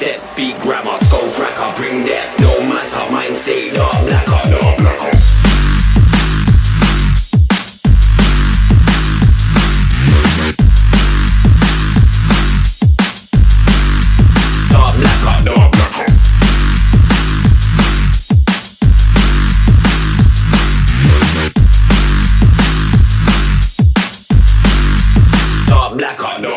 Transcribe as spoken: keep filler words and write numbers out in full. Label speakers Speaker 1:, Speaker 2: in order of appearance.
Speaker 1: step, speak grammar, skull cracker, bring death. No matter, mind stay dark, blacker, no blacker. Dark blacker, no blacker. Dark blacker, no